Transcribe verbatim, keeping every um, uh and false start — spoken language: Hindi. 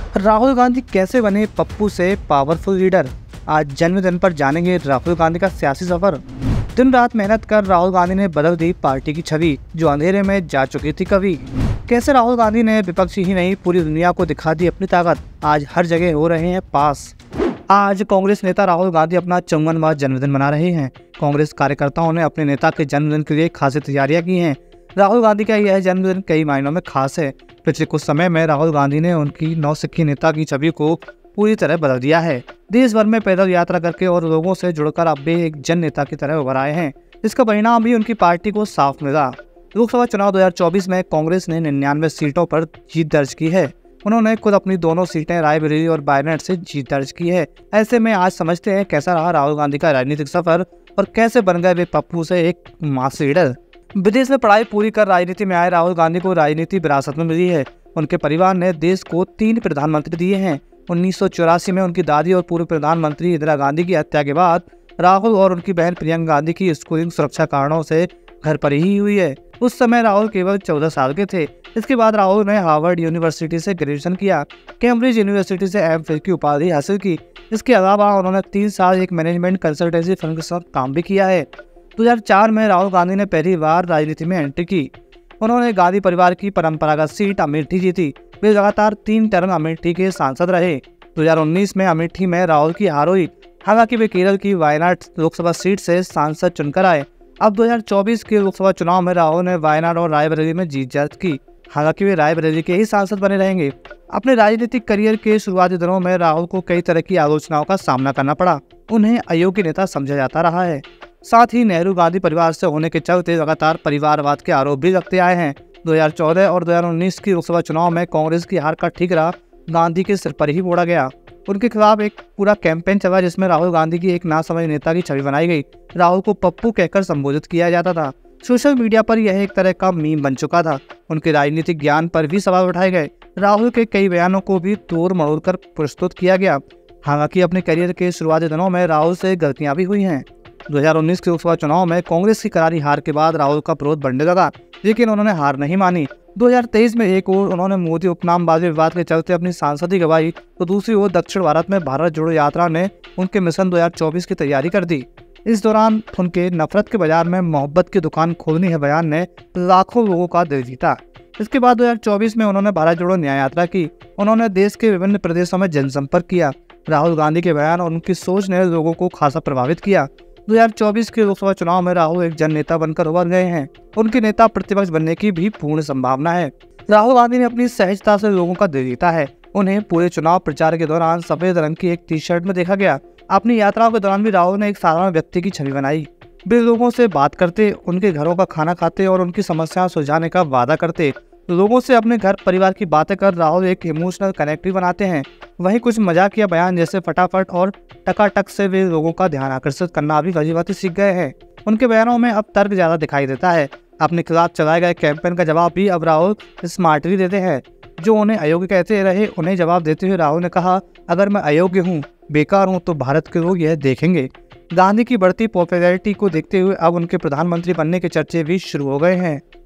राहुल गांधी कैसे बने पप्पू से पावरफुल लीडर। आज जन्मदिन पर जानेंगे राहुल गांधी का सियासी सफर। दिन रात मेहनत कर राहुल गांधी ने बदल दी पार्टी की छवि, जो अंधेरे में जा चुकी थी कभी। कैसे राहुल गांधी ने विपक्ष ही नहीं पूरी दुनिया को दिखा दी अपनी ताकत। आज हर जगह हो रहे हैं पास। आज कांग्रेस नेता राहुल गांधी अपना चौवनवां जन्मदिन मना रहे हैं। कांग्रेस कार्यकर्ताओं ने अपने नेता के जन्मदिन के लिए खासी तैयारियां की हैं। राहुल गांधी का यह जन्मदिन कई मायनों में खास है। पिछले कुछ समय में राहुल गांधी ने उनकी नौसिखी नेता की छवि को पूरी तरह बदल दिया है। देश भर में पैदल यात्रा करके और लोगों से जुड़कर अब भी एक जन नेता की तरह उभर आए हैं। इसका परिणाम भी उनकी पार्टी को साफ मिला। लोकसभा चुनाव दो हजार चौबीस में कांग्रेस ने निन्यानवे सीटों पर जीत दर्ज की है। उन्होंने खुद अपनी दोनों सीटें रायबरेली और वायनाड से जीत दर्ज की है। ऐसे में आज समझते हैं कैसा रहा राहुल गांधी का राजनीतिक सफर और कैसे बन गए वे पप्पू से एक मास लीडर। विदेश में पढ़ाई पूरी कर राजनीति में आए राहुल गांधी को राजनीति विरासत में मिली है। उनके परिवार ने देश को तीन प्रधानमंत्री दिए हैं। उन्नीस सौ चौरासी में उनकी दादी और पूर्व प्रधानमंत्री इंदिरा गांधी की हत्या के बाद राहुल और उनकी बहन प्रियंका गांधी की स्कूलिंग सुरक्षा कारणों से घर पर ही हुई है। उस समय राहुल केवल चौदह साल के थे। इसके बाद राहुल ने हार्वर्ड यूनिवर्सिटी से ग्रेजुएशन किया, कैम्ब्रिज यूनिवर्सिटी से एम फिल की उपाधि हासिल की। इसके अलावा उन्होंने तीन साल एक मैनेजमेंट कंसल्टेंसी फर्म के साथ काम भी किया है। दो हजार चार में राहुल गांधी ने पहली बार राजनीति में एंट्री की। उन्होंने गांधी परिवार की परंपरागत सीट अमेठी जीती। वे लगातार तीन टर्म अमेठी के सांसद रहे। दो हजार उन्नीस में अमेठी में राहुल की हार हुई। हालांकि वे केरल की वायनाड लोकसभा सीट से सांसद चुनकर आए। अब दो हजार चौबीस के लोकसभा चुनाव में राहुल ने वायनाड और रायबरेली में जीत दर्ज की। हालांकि वे रायबरेली के ही सांसद बने रहेंगे। अपने राजनीतिक करियर के शुरुआती दिनों में राहुल को कई तरह की आलोचनाओं का सामना करना पड़ा। उन्हें अयोग्य नेता समझा जाता रहा है। साथ ही नेहरू गांधी परिवार से होने के चलते लगातार परिवारवाद के आरोप भी लगते आए हैं। दो हजार चौदह और दो हजार उन्नीस की लोकसभा चुनाव में कांग्रेस की हार का ठीकरा गांधी के सिर पर ही फोड़ा गया। उनके खिलाफ एक पूरा कैंपेन चला, जिसमें राहुल गांधी की एक नासमझ नेता की छवि बनाई गई। राहुल को पप्पू कहकर संबोधित किया जाता था। सोशल मीडिया पर यह एक तरह का मीम बन चुका था। उनके राजनीतिक ज्ञान पर भी सवाल उठाए गए। राहुल के कई बयानों को भी तोड़ मरोड़ कर प्रस्तुत किया गया। हालांकि अपने करियर के शुरुआती दिनों में राहुल से गलतियां भी हुई हैं। दो हजार उन्नीस के लोकसभा चुनाव में कांग्रेस की करारी हार के बाद राहुल का विरोध बढ़ने लगा, लेकिन उन्होंने हार नहीं मानी। दो हजार तेईस में एक ओर उन्होंने मोदी उपनामबाजी विवाद के चलते अपनी सांसदी गंवाई, तो दूसरी ओर दक्षिण भारत में भारत जोड़ो यात्रा ने उनके मिशन दो हजार चौबीस की तैयारी कर दी। इस दौरान उनके नफरत के बाजार में मोहब्बत की दुकान खोलनी है बयान ने लाखों लोगों का दिल जीता। इसके बाद दो हजार चौबीस में उन्होंने भारत जोड़ो न्याय यात्रा की। उन्होंने देश के विभिन्न प्रदेशों में जनसंपर्क किया। राहुल गांधी के बयान और उनकी सोच ने लोगों को खासा प्रभावित किया। दो हजार चौबीस के लोकसभा चुनाव में राहुल एक जन नेता बनकर उभर गए हैं। उनके नेता प्रतिपक्ष बनने की भी पूर्ण संभावना है। राहुल गांधी ने अपनी सहजता से लोगों का दिल जीता है। उन्हें पूरे चुनाव प्रचार के दौरान सफेद रंग की एक टी शर्ट में देखा गया। अपनी यात्राओं के दौरान भी राहुल ने एक साधारण व्यक्ति की छवि बनाई। वे लोगों से बात करते, उनके घरों का खाना खाते और उनकी समस्याएं सुलझाने का वादा करते। लोगों से अपने घर परिवार की बातें कर राहुल एक इमोशनल कनेक्ट भी बनाते हैं। वहीं कुछ मजाकिया बयान जैसे फटाफट और टकाटक से वे लोगों का ध्यान आकर्षित करना भी भलीभांति सीख गए हैं। उनके बयानों में अब तर्क ज्यादा दिखाई देता है। अपने खिलाफ चलाए गए कैंपेन का जवाब भी अब राहुल स्मार्टली देते हैं। जो उन्हें अयोग्य कहते रहे, उन्हें जवाब देते हुए राहुल ने कहा, अगर मैं अयोग्य हूँ, बेकार हूँ, तो भारत के लोग यह देखेंगे। गांधी की बढ़ती पॉपुलैरिटी को देखते हुए अब उनके प्रधानमंत्री बनने के चर्चे भी शुरू हो गए हैं।